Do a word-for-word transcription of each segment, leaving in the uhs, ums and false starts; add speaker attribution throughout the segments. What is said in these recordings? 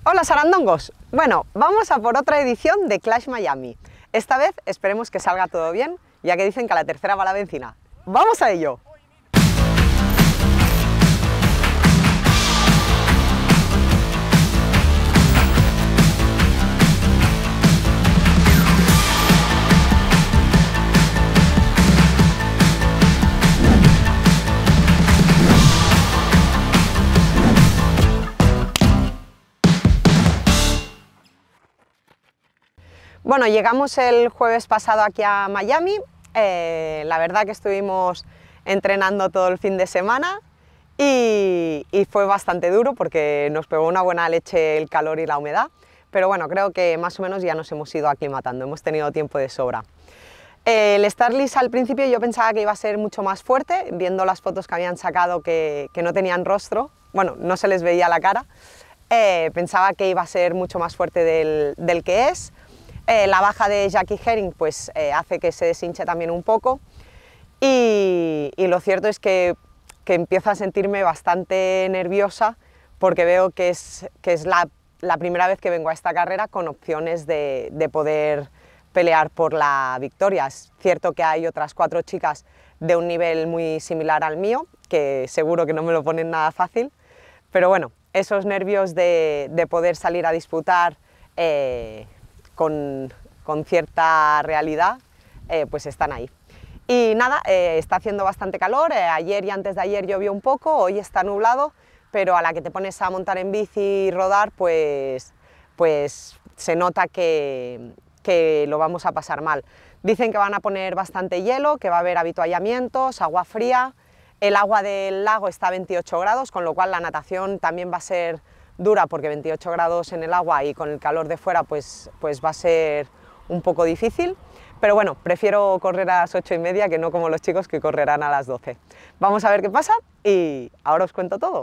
Speaker 1: Hola sarandongos, bueno, vamos a por otra edición de Clash Miami. Esta vez esperemos que salga todo bien, ya que dicen que a la tercera va la vencina. ¡Vamos a ello! Bueno, llegamos el jueves pasado aquí a Miami, eh, la verdad que estuvimos entrenando todo el fin de semana y, y fue bastante duro porque nos pegó una buena leche el calor y la humedad, pero bueno, creo que más o menos ya nos hemos ido aclimatando, hemos tenido tiempo de sobra. Eh, el Starlist al principio yo pensaba que iba a ser mucho más fuerte, viendo las fotos que habían sacado que, que no tenían rostro, bueno, no se les veía la cara, eh, pensaba que iba a ser mucho más fuerte del, del que es. Eh, la baja de Jackie Hering pues, eh, hace que se deshinche también un poco y, y lo cierto es que, que empiezo a sentirme bastante nerviosa porque veo que es, que es la, la primera vez que vengo a esta carrera con opciones de, de poder pelear por la victoria. Es cierto que hay otras cuatro chicas de un nivel muy similar al mío, que seguro que no me lo ponen nada fácil, pero bueno, esos nervios de, de poder salir a disputar eh, Con, con cierta realidad, eh, pues están ahí. Y nada, eh, está haciendo bastante calor, eh, ayer y antes de ayer llovió un poco, hoy está nublado, pero a la que te pones a montar en bici y rodar, pues, pues se nota que, que lo vamos a pasar mal. Dicen que van a poner bastante hielo, que va a haber avituallamientos, agua fría, el agua del lago está a veintiocho grados, con lo cual la natación también va a ser dura porque veintiocho grados en el agua y con el calor de fuera pues, pues va a ser un poco difícil, pero bueno, prefiero correr a las ocho y media que no como los chicos que correrán a las doce. Vamos a ver qué pasa y ahora os cuento todo.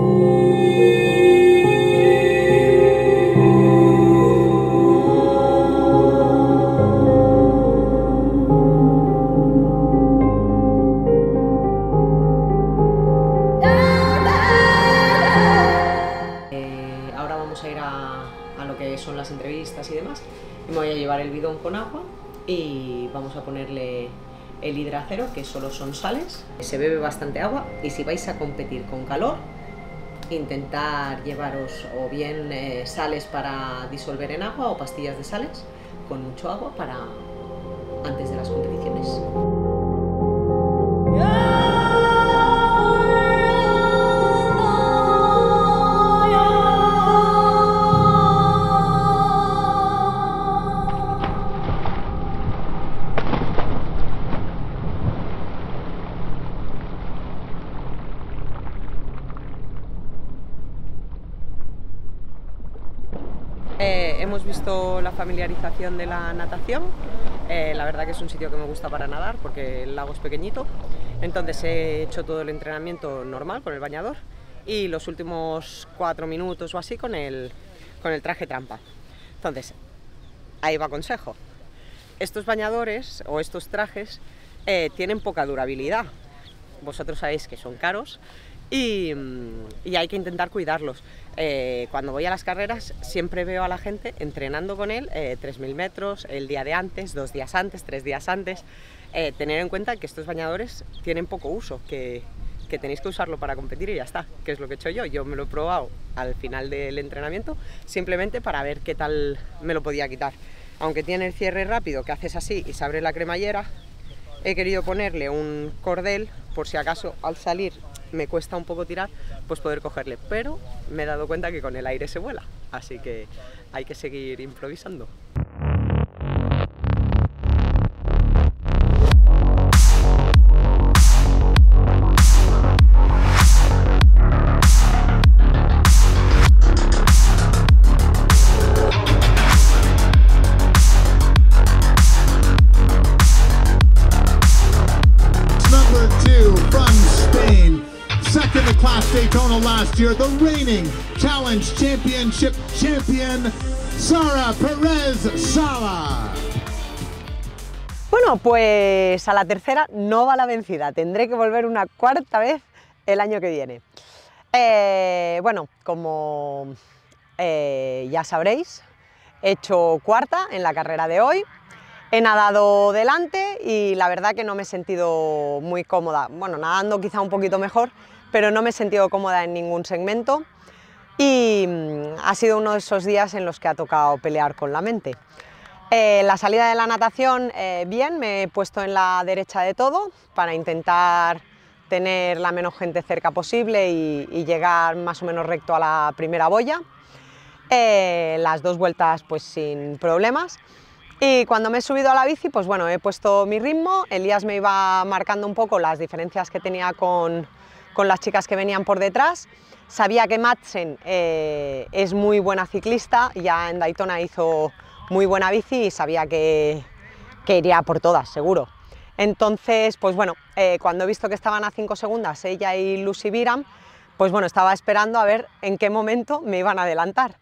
Speaker 1: Son las entrevistas y demás, y me voy a llevar el bidón con agua y vamos a ponerle el hidracero, que solo son sales. Se bebe bastante agua y si vais a competir con calor, intentar llevaros o bien eh, sales para disolver en agua o pastillas de sales con mucho agua para antes de las competiciones. Eh, hemos visto la familiarización de la natación, eh, la verdad que es un sitio que me gusta para nadar porque el lago es pequeñito, entonces he hecho todo el entrenamiento normal con el bañador y los últimos cuatro minutos o así con el, con el traje trampa. Entonces, ahí va consejo, estos bañadores o estos trajes eh, tienen poca durabilidad, vosotros sabéis que son caros y, y hay que intentar cuidarlos. Eh, cuando voy a las carreras siempre veo a la gente entrenando con él eh, tres mil metros, el día de antes, dos días antes, tres días antes. Eh, tener en cuenta que estos bañadores tienen poco uso, que, que tenéis que usarlo para competir y ya está, que es lo que he hecho yo. Yo me lo he probado al final del entrenamiento simplemente para ver qué tal me lo podía quitar. Aunque tiene el cierre rápido que haces así y se abre la cremallera, he querido ponerle un cordel por si acaso al salir me cuesta un poco tirar, pues poder cogerle, pero me he dado cuenta que con el aire se vuela, así que hay que seguir improvisando.
Speaker 2: Daytona last year, the reigning Challenge Championship champion, Sara Perez Sala.
Speaker 1: Bueno, pues a la tercera no va la vencida, tendré que volver una cuarta vez el año que viene. Eh, bueno, como eh, eh, ya sabréis, he hecho cuarta en la carrera de hoy. He nadado delante y la verdad que no me he sentido muy cómoda. Bueno, nadando quizá un poquito mejor, pero no me he sentido cómoda en ningún segmento y ha sido uno de esos días en los que ha tocado pelear con la mente. Eh, la salida de la natación, eh, bien, me he puesto en la derecha de todo para intentar tener la menos gente cerca posible y, y llegar más o menos recto a la primera boya. Eh, las dos vueltas pues sin problemas. Y cuando me he subido a la bici, pues bueno, he puesto mi ritmo, Elías me iba marcando un poco las diferencias que tenía con, con las chicas que venían por detrás. Sabía que Madsen eh, es muy buena ciclista, ya en Daytona hizo muy buena bici y sabía que, que iría por todas, seguro. Entonces, pues bueno, eh, cuando he visto que estaban a cinco segundas ella y Lucy Biram, pues bueno, estaba esperando a ver en qué momento me iban a adelantar.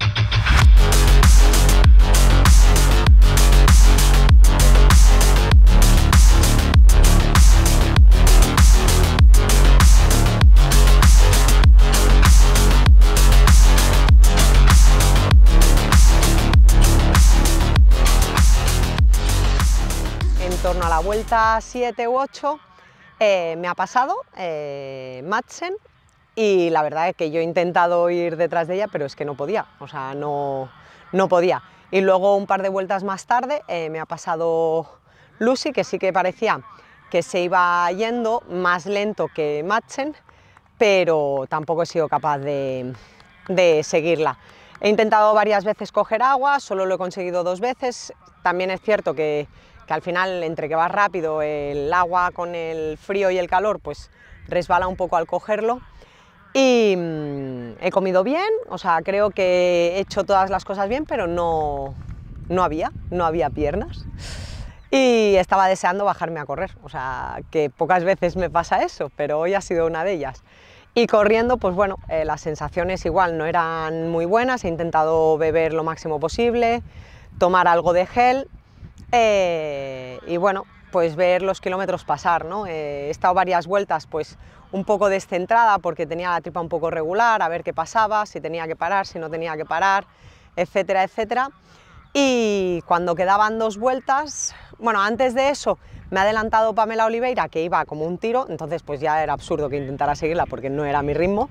Speaker 1: En torno a la vuelta siete u ocho eh, me ha pasado eh, Madsen y la verdad es que yo he intentado ir detrás de ella, pero es que no podía, o sea, no, no podía. Y luego un par de vueltas más tarde eh, me ha pasado Lucy, que sí que parecía que se iba yendo más lento que Madsen, pero tampoco he sido capaz de, de seguirla. He intentado varias veces coger agua, solo lo he conseguido dos veces. También es cierto que que al final, entre que vas rápido, el agua con el frío y el calor, pues resbala un poco al cogerlo. Y mmm, he comido bien, o sea, creo que he hecho todas las cosas bien, pero no, no había, no había piernas. Y estaba deseando bajarme a correr, o sea, que pocas veces me pasa eso, pero hoy ha sido una de ellas. Y corriendo, pues bueno, eh, las sensaciones igual no eran muy buenas, he intentado beber lo máximo posible, tomar algo de gel, Eh, y bueno, pues ver los kilómetros pasar, ¿no? Eh, he estado varias vueltas pues un poco descentrada porque tenía la tripa un poco regular, a ver qué pasaba, si tenía que parar, si no tenía que parar, etcétera, etcétera. Y cuando quedaban dos vueltas, bueno, antes de eso me ha adelantado Pamela Oliveira, que iba como un tiro, entonces pues ya era absurdo que intentara seguirla porque no era mi ritmo.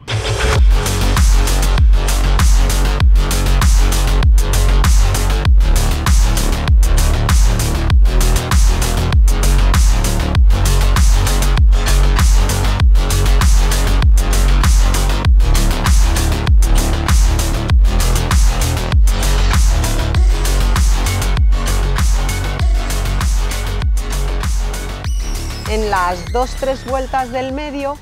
Speaker 1: En las dos, tres vueltas del medio,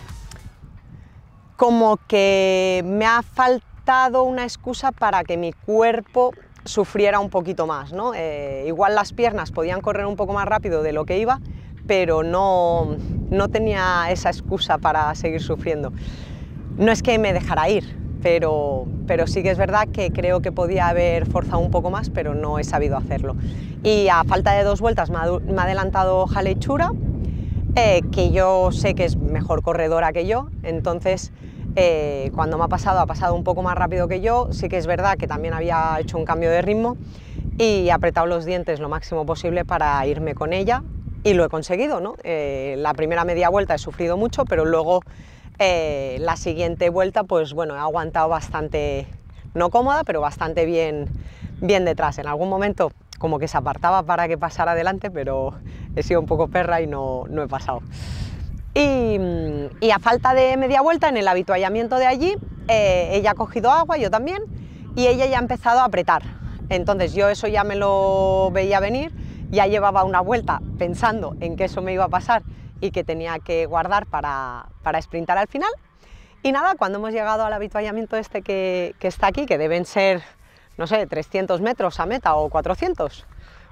Speaker 1: como que me ha faltado una excusa para que mi cuerpo sufriera un poquito más, ¿no? Eh, igual las piernas podían correr un poco más rápido de lo que iba, pero no, no tenía esa excusa para seguir sufriendo. No es que me dejara ir, pero, pero sí que es verdad que creo que podía haber forzado un poco más, pero no he sabido hacerlo. Y a falta de dos vueltas me ha, me ha adelantado Haley Chura, Eh, que yo sé que es mejor corredora que yo, entonces eh, cuando me ha pasado, ha pasado un poco más rápido que yo. Sí que es verdad que también había hecho un cambio de ritmo y he apretado los dientes lo máximo posible para irme con ella y lo he conseguido, ¿no? Eh, la primera media vuelta he sufrido mucho, pero luego eh, la siguiente vuelta pues bueno, he aguantado bastante, no cómoda, pero bastante bien, bien detrás. En algún momento como que se apartaba para que pasara adelante, pero he sido un poco perra y no, no he pasado. Y, y a falta de media vuelta, en el habituallamiento de allí, eh, ella ha cogido agua, yo también, y ella ya ha empezado a apretar. Entonces yo eso ya me lo veía venir, ya llevaba una vuelta pensando en que eso me iba a pasar y que tenía que guardar para, para sprintar al final. Y nada, cuando hemos llegado al habituallamiento este que, que está aquí, que deben ser, no sé, trescientos metros a meta o cuatrocientos,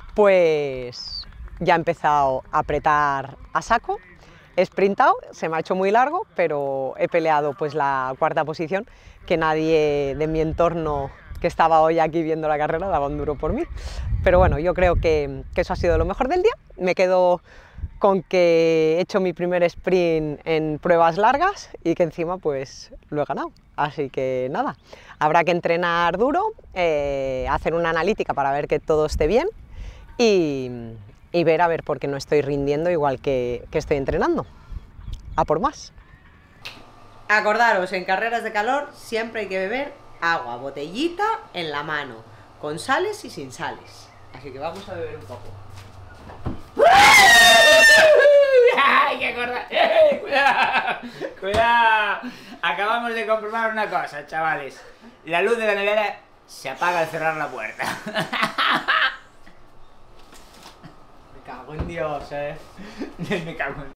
Speaker 1: pues ya he empezado a apretar a saco, he sprintado, se me ha hecho muy largo, pero he peleado pues la cuarta posición, que nadie de mi entorno que estaba hoy aquí viendo la carrera daba un duro por mí. Pero bueno, yo creo que, que eso ha sido lo mejor del día. Me quedo con que he hecho mi primer sprint en pruebas largas y que encima pues lo he ganado. Así que nada, habrá que entrenar duro, eh, hacer una analítica para ver que todo esté bien y, y ver a ver por qué no estoy rindiendo igual que, que estoy entrenando. A por más. Acordaros, en carreras de calor siempre hay que beber agua, botellita en la mano, con sales y sin sales. Así que vamos a beber un poco.
Speaker 3: ¡Hay que acordar! ¡Cuidado! ¡Cuidado! Acabamos de comprobar una cosa, chavales. La luz de la nevera se apaga al cerrar la puerta.
Speaker 1: Me cago en Dios, eh.
Speaker 3: Me cago en